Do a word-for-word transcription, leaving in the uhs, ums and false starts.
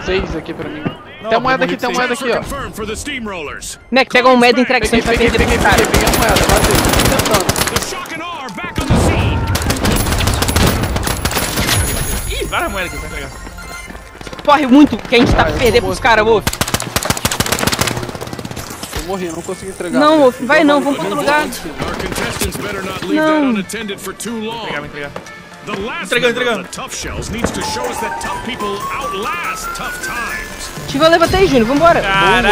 Seis aqui pra mim. Não, tem a moeda aqui, tem a moeda aqui, ó. Mac, pega uma moeda e entrega que Peguei, você vai peguei, perder peguei, pro cara. peguei, peguei a moeda, bateu. Tô tentando. Ih, várias moedas aqui pra entregar. Corre muito, que a gente tá Ah, pra eu perder tô pros morto, caras, tô Wolf. Eu morri, eu não consegui entregar. Não, Wolf, vai Então, não, mano, vamos pra outro eu lugar. vou aqui. Não. Vou entregar, vou entregar. Entregando, entregando. Tive eu levantei, Júnior, vambora. Caralho.